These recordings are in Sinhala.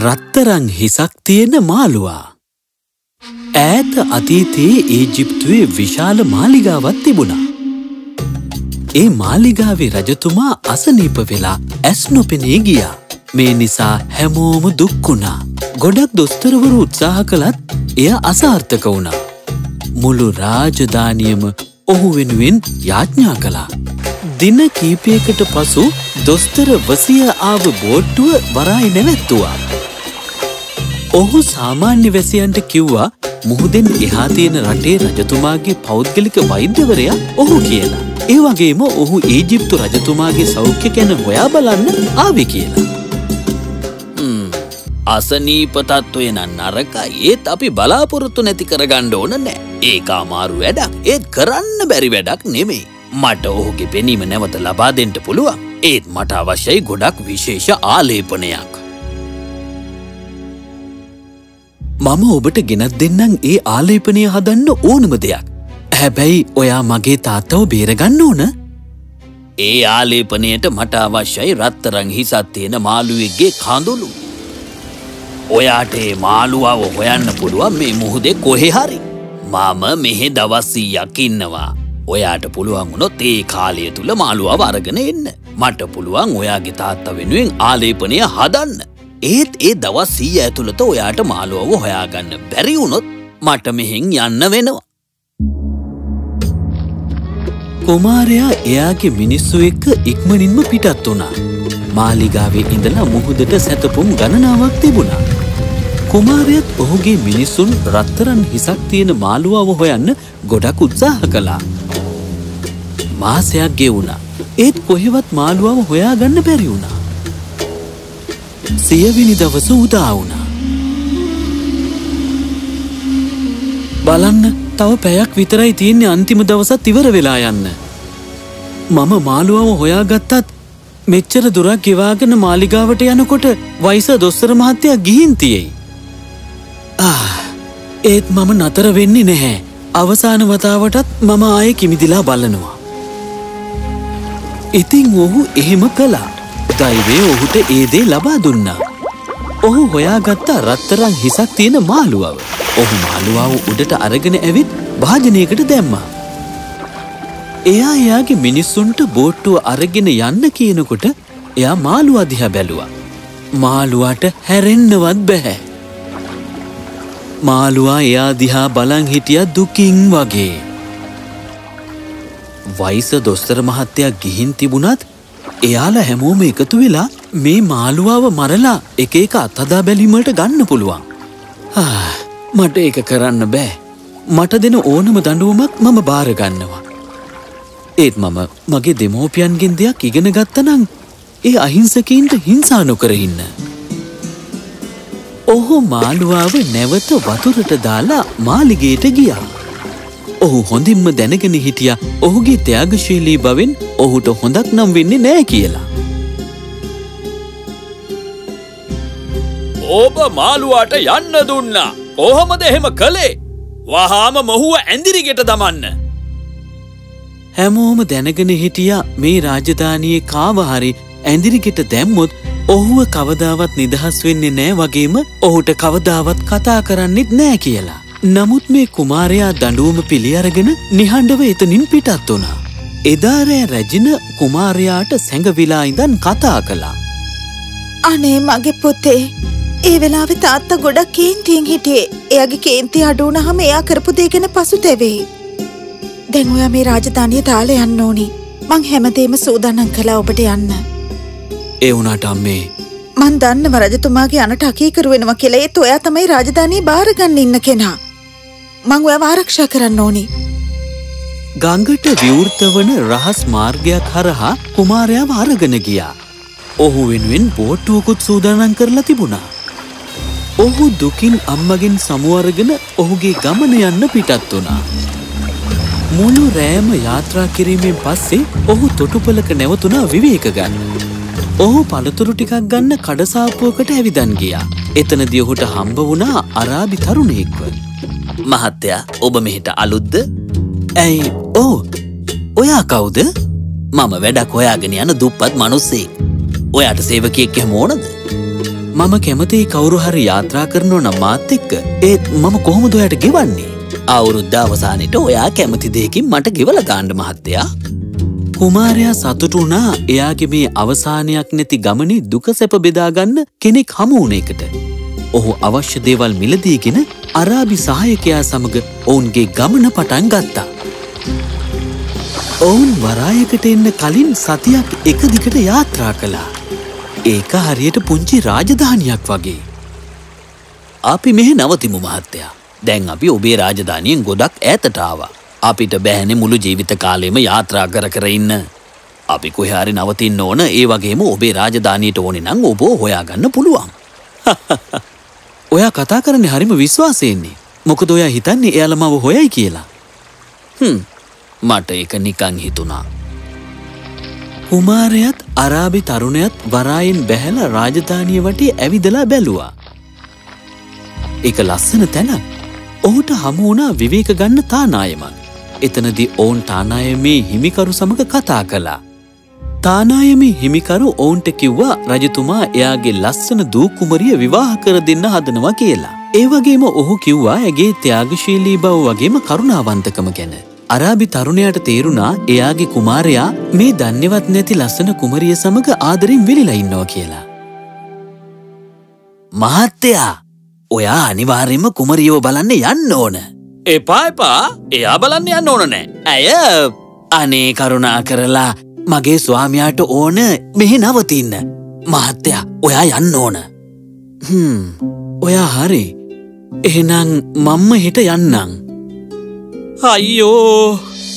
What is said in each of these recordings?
රත්තරන් හිසක් තියෙන මාළුවා. ඈත අතීතයේ ඊජිප්තුවේ විශාල මාලිගාවක් තිබුණා. ඒ මාලිගාවේ රජතුමා අසනීප වෙලා ඇස් නොපෙනී ගියා. මේ නිසා හැමෝම දුක් වුණා. ගොඩක් දොස්තරවරු උත්සාහ කළත් එය අසාර්ථක වුණා. මුළු රාජධානියම ඔහු වෙනුවෙන් යාඥා කළා. දින කීපයකට පසු දොස්තර වසිය ආව බෝට්ටුව වරායි නැවැත්තුවා. ඔහු සාමාන්‍ය වැසියන්ට කිව්වා මුහුදෙන් එහා තියෙන රටේ රජතුමාගේ පෞද්ගලික වෛද්‍යවරයා ඔහු කියලා. ඒ වගේම ඔහු ඊජිප්තු රජතුමාගේ සෞඛ්‍ය ගැන හොයා බලන්න ආවේ කියලා. අසනීප තත්ත්වය නම් නරකයි. ඒත් අපි බලාපොරොත්තු නැති කරගන්න ඕන නෑ. ඒක අමාරු වැඩක්. ඒත් කරන්න බැරි වැඩක් නෙමෙයි. මට ඔහුගේ පෙනීම නැවත ලබා දෙන්න පුළුවන්. ඒත් මට අවශ්‍යයි ගොඩක් විශේෂ ආලේපනයක්. මම ඔබට ගෙනත් දෙන්නම් ඒ ආලේපනය හදන්න ඕනම දෙයක්. හැබැයි ඔයා මගේ තාත්තව බේරගන්න ඕන. ඒ ආලේපනයට මට අවශ්‍යයි රත්තරන් හිසක් තියෙන මාළුවෙක්ගේ කඳුළු. ඔයාට ඒ මාළුවාව හොයන්න පුළුවන් මේ මුහුදේ කොහේ හරි. මම මෙහෙ දවස් 100ක් ඉන්නවා. ඔයාට පුළුවන් වුණොත් ඒ කාලය තුල මාළුවාව අරගෙන එන්න. මට පුළුවන් ඔයාගේ තාත්තා වෙනුවෙන් ආලේපනය හදන්න. ඒත් ඒ දවස් 100 ඇතුළත ඔයාට මාළුවාව හොයාගන්න බැරි වුණොත් මට මෙහෙන් යන්න වෙනවා. කුමාරයා එයාගේ මිනිස්සු එක්ක ඉක්මනින්ම පිටත් වුණා. මාලිගාවේ ඉඳලා මුහුදට සැතපුම් ගණනාවක් තිබුණා. කුමාරයාත් ඔහුගේ මිනිසුන් රත්තරන් හිසක් තියෙන මාළුවාව හොයන්න ගොඩක් උත්සාහ කළා. මාසයක් ගෙවුණා. ඒත් කොහෙවත් මාළුවාව හොයාගන්න බැරි වුණා. 100 වෙනි දවස උදා වුණා. බලන්න තව පැයක් විතරයි තියෙන්නේ අන්තිම දවසත් ඉවර වෙලා යන්න. මම මාළුවාව හොයාගත්තත් මෙච්චර දුරක් ගෙවාගෙන මාලිගාවට යනකොට වයස දොස්තර මහත්තයා ගිහින් තියෙයි. ඒත් මම නතර වෙන්නේ නැහැ. අවසාන වතාවටත් මම ආයේ කිමිදිලා බලනවා. ඉතින් ඔහු එහෙම කළා. දෛවය ඔහුට ඒ දේ ලබා දුන්නා. ඔහු හොයාගත්ත රත්තරන් හිසක් තියෙන මාළුවාව. ඔහු මාළුවාව උඩට අරගෙන ඇවිත් භාජනයකට දැම්මා. එයා එයාගේ මිනිස්සුන්ට බෝට්ටුව අරගෙන යන්න කියනකොට එයා මාළුවා දිහා බැලුවා. මාළුවාට හැරෙන්නවත් බැහැ. මාළුවා එයා දිහා බලන් හිටියා දුකින් වගේ. වයස දොස්තර මහත්තයා ගිහින් තිබුණත් එයාලා හැමෝම එකතු වෙලා මේ මාළුවාව මරලා එක එක අත්හදා බැලීමට ගන්න පුළුවන්. මට ඒක කරන්න බෑ. මට දෙන ඕනම දඬුවමක් මම බාර ගන්නවා. ඒත් මම මගේ දෙමෝපියන්ගෙන් දෙයක් ඉගෙන ගත්තනම් ඒ අහිංසකයින්ට හිංසා නොකර ඉන්න. ඔහු මාළුවාව නැවත වතුරට දාලා මාලිගයට ගියා. ඔහු හොඳින්ම දැනගෙන හිටියා ඔහුගේ ත්‍යාගශීලී බවෙන් ඔහුට හොඳක් නම් වෙන්නේ නෑ කියලා. ඔබ මාළුවාට යන්න දුන්නා. කොහොමද එහෙම කළේ? වහාම මොහුව ඇඳිරිගෙට දමන්න. හැමෝම දැනගෙන හිටියා මේ රාජධානියේ කාව හරි ඇඳිරිගෙට දැම්මොත් ඔහුව කවදාවත් නිදහස් වෙන්නේ නෑ වගේම ඔහුට කවදාවත් කතා කරන්නෙත් නෑ කියලා. නමුත් මේ කුමාරයා දඬුවම පිළි අරගෙන නිහඬව එතනින් පිටත් වුණා. එදා රෑ රැජින කුමාරයාට සැඟවිලා ඉඳන් කතා කළා. අනේ මගේ පුතේ, ඒ වෙලාවේ තාත්තා ගොඩක් කේන්තියෙන් හිටියේ. එයාගේ කේන්තිය අඩු වුණාම එයා කරපු දේ ගැන පසුතැවෙයි. දැන් ඔයා මේ රාජධානිය දාලා යන්න ඕනි. මං හැමදේම සූදානම් කළා ඔබට යන්න. ඒ වුණාට අම්මේ මං දන්නව රජතුමාගේ අනට අකීකරු වෙනවා කියලා. ඒත් ඔයා තමයි රාජධානිය බාරගන්න ඉන්න කෙනා. මං ඔයාව ආරක්ෂා කරන්න ඕනි. ගඟට විවෘත වන රහස් මාර්ගයක් හරහා කුමාරයාව අරගෙන ගියා. ඔහු වෙනුවෙන් බෝට්ටුවකුත් සූදානම් කරලා තිබුණා. ඔහු දුකින් අම්මගෙන් සමු අරගෙන ඔහුගේ ගමන යන්න පිටත් වුණා. මුළු රෑම යාත්‍රා කිරීමෙන් පස්සේ ඔහු තොටුපළක නැවතුණා විවේක ගන්න. ඔහු පළතුරු ටිකක් ගන්න කඩසාප්පුවකට ඇවිදන් ගියා. එතනදී ඔහුට හම්බ වුණා අරාබි තරුණයෙක්ව. මහත්තයා, ඔබ මෙහෙට අලුත්ද? ඇයි? ඔයා කවුද? මම වැඩක් හොයාගෙන යන දුප්පත් මිනිස්සෙක්. ඔයාට සේවකයෙක් එහෙම ඕනද? මම කැමති කවුරු හරි යාත්‍රා කරනවා නම් මාත් එක්ක. ඒත් මම කොහොමද ඔයාට ගෙවන්නේ? අවුරුද්ද අවසානයේට ඔයා කැමති දෙයකින් මට ගෙවලා දාන්න මහත්තයා. කුමාරයා සතුටු වුණා එයාගේ මේ අවසානයක් නැති ගමනේ දුක සැප බෙදා ගන්න කෙනෙක් හමු වුණ එකට. ඔහු අවශ්‍ය දේවල් මිලදීගෙන අරාබි සහායකයා සමග ඔවුන්ගේ ගමන පටන් ගත්තා. ඔවුන් වරායකට එන්න කලින් සතියක් එක දිගට යාත්‍රා කළා. ඒක හරියට පුංචි රාජධානියක් වගේ. අපි මෙහෙ නවතිමු මහත්තයා. දැන් අපි ඔබේ රාජධානියෙන් ගොඩක් ඈතට ආවා. අපිට බෑනේ මුළු ජීවිත කාලෙම යාත්‍රා කර ඉන්න. අපි කොහේ හරි නවතින්න ඕන. ඒ වගේම ඔබේ රාජධානියට ඕනේ නම් ඔබ හොයාගන්න පුළුවන්. ඔයා කතා කරන්නේ හරිම විශ්වාසයෙන්නේ. මොකද ඔයා හිතන්නේ එයාලා මාව හොයයි කියලා. මට ඒක නිකන් හිතුණා. කුමාරයාත් අරාබි තරුණයාත් වරායෙන් බැහැලා රාජධානිය වටේ ඇවිදලා බැලුවා. ඒක ලස්සන තැනක්. ඔහුට හමු වුණා විවේක ගන්න තානායමක්. එතනදී ඔවුන් තානායමේ හිමිකරු සමග කතා කළා. තානායමේ හිමිකරු ඔවුන්ට කිව්වා රජතුමා එයාගේ ලස්සන දූ කුමරිය විවාහ කර දෙන්න හදනවා කියලා. ඒ වගේම ඔහු කිව්වා ඇගේ ත්‍යාගශීලී බව වගේම කරුණාවන්තකම ගැන. අරාබි තරුණයාට තේරුණා එයාගේ කුමාරයා මේ දන්නේවත් නැති ලස්සන කුමරිය සමග ආදරෙන් වෙලිලා ඉන්නවා කියලා. මහත්තයා, ඔයා අනිවාර්යයෙන්ම කුමරියව බලන්න යන්න ඕන. එපා. එයා බලන්න යන්න ඕන නෑ. ඇය අනේ කරුණා කරලා මගේ ස්වාමියාට ඕන මෙහෙ නවතින්න. මහත්තයා, ඔයා යන්න ඕන. ඔයා හරි. එහෙනම් මම්ම හෙට යන්නම්. අයියෝ.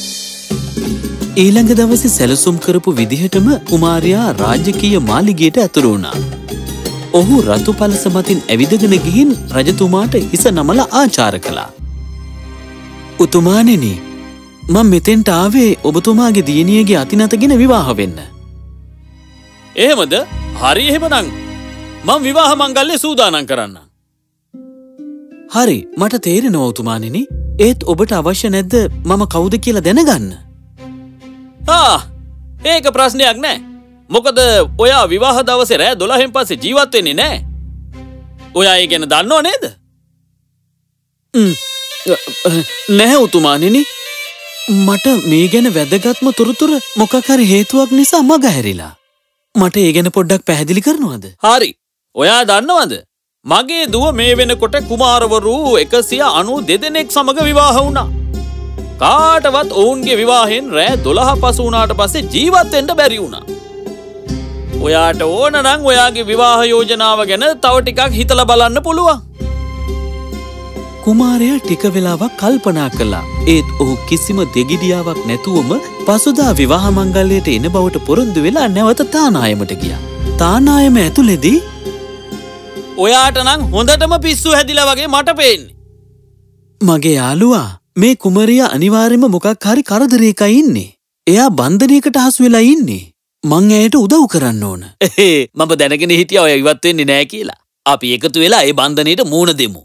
ඊළඟ දවසේ සැලසුම් කරපු විදිහටම කුමාරයා රාජකීය මාලිගයට ඇතුළු වුණා. ඔහු රතු පළස මතින් ඇවිදගෙන ගිහින් රජතුමාට හිස නමලා ආචාර කළා. උතුමාණෙනි, මම මෙතෙන්ට ආවේ ඔබතුමාගේ දියණියගේ අතිනතගෙන විවාහ වෙන්න. එහෙමද? හරි එහෙමනම් මම විවාහ මංගල්‍ය සූදානම් කරන්නම්. හරි, මට තේරෙනවා උතුමාණෙනි. ඒත් ඔබට අවශ්‍ය නැද්ද මම කවුද කියලා දැනගන්න? ඒක ප්‍රශ්නයක් නෑ. මොකද ඔයා විවාහ දවසේ රෑ 12න් පස්සේ ජීවත් වෙන්නේ නෑ. ඔයා ඒ ගැන දන්නව නේද? නැහැ උතුමාණෙනි. මට මේ ගැන වැදගත්ම තොරතුරු මොකක් හරි හේතුවක් නිසා මග හැරිලා. මට ඒ ගැන පොඩ්ඩක් පැහැදිලි කරනවද? හරි. ඔයා දන්නවද? මගේ දුව මේ වෙනකොට කුමාරවරු 192 දෙනෙක් සමග විවාහ වුණා. කාටවත් ඔවුන්ගේ විවාහෙන් රෑ 12 පසු වුණාට පස්සේ ජීවත් වෙන්න බැරි වුණා. ඔයාට ඕන නම් ඔයාගේ විවාහ යෝජනාව ගැන තව ටිකක් හිතලා බලන්න පුළුවන්. කුමාරයා ටික වෙලාවක් කල්පනා කළා. ඒත් ඔහු කිසිම දෙගිඩියාවක් නැතුවම පසුදා විවාහ මංගල්‍යයට එන බවට පොරොන්දු වෙලා නැවත තානායමට ගියා. තානායම ඇතුළේදී ඔයාට නම් හොඳටම පිස්සු හැදිලා වගේ මට පේන්නේ. මගේ යාළුවා, මේ කුමරියා අනිවාර්යයෙන්ම මොකක් හරි කරදරයකයි ඉන්නේ. එයා බන්ධනයකට හසු වෙලා ඉන්නේ. මං ඇයට උදව් කරන්න ඕන. මම දැනගෙන හිටියා ඔය ඉවත් වෙන්නේ නැහැ කියලා. අපි එකතු වෙලා ඒ බන්ධනයට මූණ දෙමු.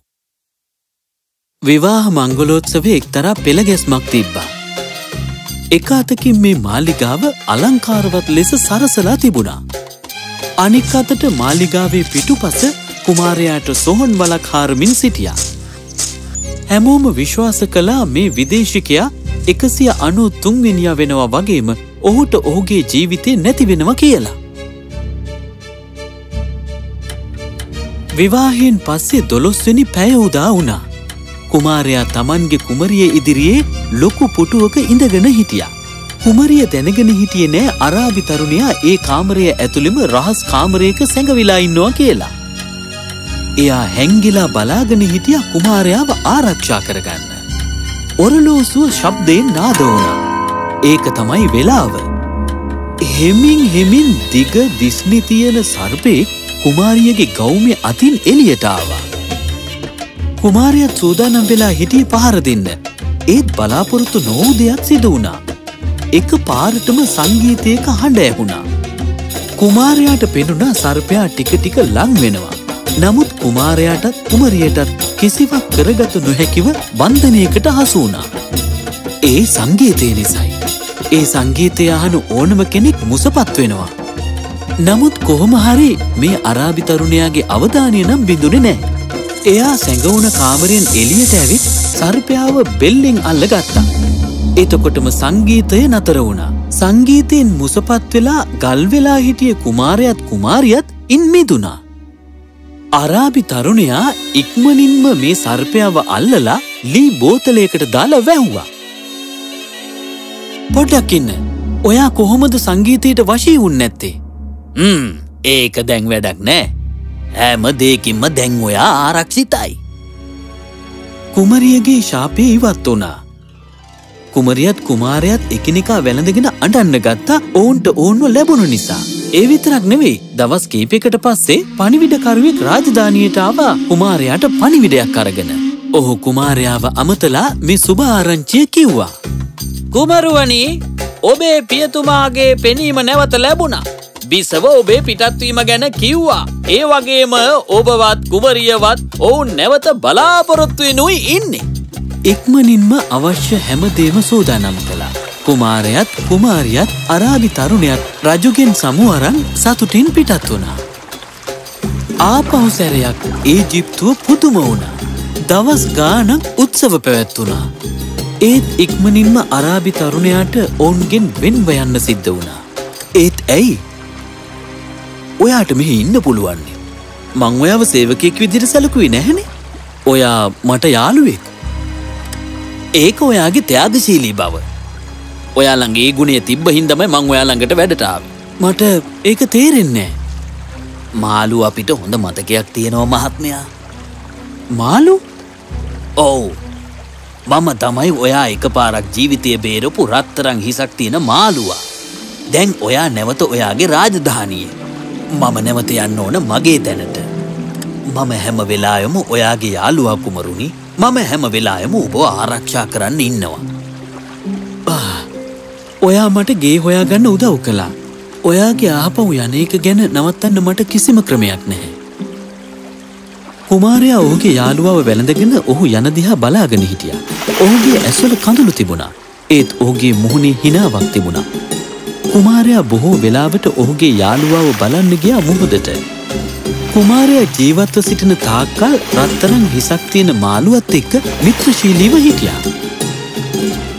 විවාහ මංගලෝත්සවයේ එක්තරා පෙළගැස්මක් තිබ්බා. එක අතකින් මේ මාලිගාව අලංකාරවත් ලෙස සරසලා තිබුණා. අනික් අතට මාලිගාවේ පිටුපස කුමාරයාට සොහොන් වලක් හාරමින් සිටියා. හැමෝම විශ්වාස කළා මේ විදේශිකයා 193 වෙනියා වෙනවා වගේම ඔහුට ඔහුගේ ජීවිතේ නැති වෙනවා කියලා. විවාහයෙන් පස්සේ 12 වෙනි පැය උදා වුණා. කුමාරයා තමන්ගේ කුමරිය ඉදිරියේ ලොකු පුටුවක ඉඳගෙන හිටියා. කුමරිය දැනගෙන හිටියේ නෑ අරාබි තරුණයා ඒ කාමරය ඇතුළෙම රහස් කාමරයක සැඟවිලා ඉන්නවා කියලා. එයා හැංගිලා බලාගෙන හිටියා කුමාරයාව ආරක්ෂා කරගන්න. ඔරලෝසුව ශබ්දයෙන් නාද වුණා. ඒක තමයි වෙලාව. හෙමින් දිග දිස්නි තියෙන සර්පෙක් කුමාරියගේ ගෞමේ අතින් එළියට ආවා. කුමාරයා සූදානම් වෙලා හිටියේ පහර දෙන්න. ඒත් බලාපොරොත්තු නොවූ දෙයක් සිදු වුණා. එක පාරටම සංගීතයක හඬ ඇහුණා. කුමාරයාට පෙනුණා සර්පයා ටික ටික ලං වෙනවා. නමුත් කුමාරයාටත් කුමරියටත් කිසිවක් කරගත නොහැකිව බන්ධනයකට හසු වුණා. ඒ සංගීතය නිසයි. ඒ සංගීතය අහන ඕනම කෙනෙක් මුසපත් වෙනවා. නමුත් කොහොම හරි මේ අරාබි තරුණයාගේ අවධානය නම් බිඳුනේ නැහැ. එයා සැඟවුණ කාමරයෙන් එළියට ඇවිත් සර්පයාව බෙල්ලෙන් අල්ලගත්තා. එතකොටම සංගීතය නතර වුණා. සංගීතයෙන් මුසපත් වෙලා ගල් වෙලා හිටිය කුමාරයාත් කුමාරියත් ඉන් මිදුණා. අරාබි තරුණයා ඉක්මනින්ම මේ සර්පයාව අල්ලලා ලී බෝතලයකට දාලා වැහුවා. පොඩ්ඩක් ඉන්න. ඔයා කොහොමද සංගීතයට වශී වුන්නේ නැත්තේ? ඒක දැන් වැඩක් නෑ. හැම දෙයකින්ම දැන් ඔයා ආරක්ෂිතයි. කුමරියගේ ශාපය ඉවත් වුණා. කුමරියත් කුමාරයාත් එකිනෙකා වැළඳගෙන අඬන්න ගත්තා ඔවුන්ට ඕන්ව ලැබුණු නිසා. ඒ විතරක් නෙවෙයි, දවස් කීපයකට පස්සේ පණිවිඩකරුවෙක් රාජධානියට ආවා කුමාරයාට පණිවිඩයක් අරගෙන. ඔහු කුමාරයාව අමතලා මේ සුබ ආරංචිය කිව්වා. කුමරුවනි, ඔබේ පියතුමාගේ පෙනීම නැවත ලැබුණා. බිසව ඔබේ පිටත්වීම ගැන කිව්වා. ඒ වගේම ඔබවත් කුමරියවත් ඔවුන් නැවත බලාපොරොත්තු වෙනුයි ඉන්නේ. ඉක්මනින්ම අවශ්‍ය හැමදේම සූදානම් කළා. කුමාරයාත් කුමාරියත් අරාබි තරුණයාත් රජුගෙන් සමු අරන් සතුටින් පිටත් වුණා. ආපහු සැරයක් ඊජිප්තුව පුදුම වුණා. දවස් ගාණක් උත්සව පැවැත්වුණා. ඒත් ඉක්මනින්ම අරාබි තරුණයාට ඔවුන්ගෙන් වෙන්ව යන්න සිද්ධ වුණා. ඒත් ඇයි? ඔයාට මෙහි ඉන්න පුළුවන්නේ. මං ඔයාව සේවකයෙක් විදිහට සැලකුවේ නැහනේ. ඔයා මට යාළුවෙක්. ඒක ඔයාගේ ත්‍යාගශීලී බව. ඔයා ළඟ ඒ ගුණය තිබ්බ හින්දාමයි මං ඔයා ළඟට වැඩට ආවේ. මට ඒක තේරෙන්නේ නැහැ. මාළු අපිට හොඳ මතකයක් තියෙනවා මහත්මයා. මාළු? ඔව්. මම තමයි ඔයා එකපාරක් ජීවිතය බේරපු රත්තරන් හිසක් තියෙන මාළුවා. දැන් ඔයා නැවත ඔයාගේ රාජධානියේ. මම නැවත යන්න ඕන මගේ තැනට. මම හැම වෙලාවෙම ඔයාගේ යාළුවා කුමරුනි. මම හැම වෙලාවෙම ඔබව ආරක්ෂා කරන්න ඉන්නවා. ඔයා මට ගේ හොයාගන්න උදව් කළා. ඔයාගේ ආපහු යන එක ගැන නවත්තන්න මට කිසිම ක්‍රමයක් නැහැ. කුමාරයා ඔහුගේ යාළුවාව වැළඳගෙන ඔහු යන දිහා බලාගෙන හිටියා. ඔහුගේ ඇස්වල කඳුළු තිබුණා. ඒත් ඔහුගේ මුහුණේ හිනාවක් තිබුණා. කුමාරයා බොහෝ වෙලාවට ඔහුගේ යාළුවාව බලන්න ගියා මුහුදට. කුමාරයා ජීවත්ව සිටින තාක්කල් රත්තරන් හිසක් තියෙන මාළුවත් එක්ක මිත්‍රශීලීව හිටියා.